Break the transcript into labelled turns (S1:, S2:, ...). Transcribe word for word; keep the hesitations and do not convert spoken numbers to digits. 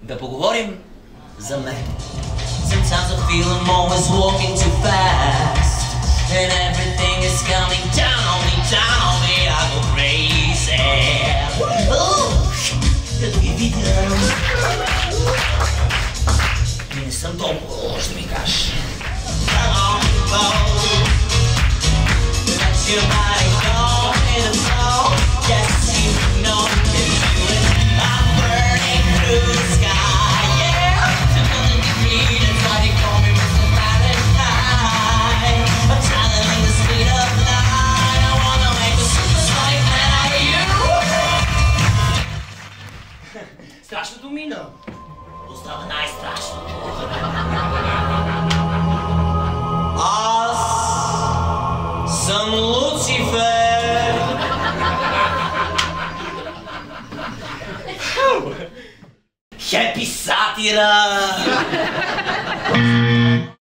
S1: Да поговорим за мен.
S2: Sometimes I feel I'm always walking too fast, and everything is coming down on me, down on me. I go crazy.
S1: Като ги видя, ми не съм толкова лош, да ми кажеш.
S2: Come on, go. Let your body go in the flow. Yes, you know that you and I'm burning through the sky. Yeah, to the degree that's why they call me Mister Valentine. I'm traveling the speed of light. I wanna make a supersonic man out of you.
S1: Страшното мина. Остава най-страшното.
S2: Аз съм Луцифер.
S1: Хепи сатира!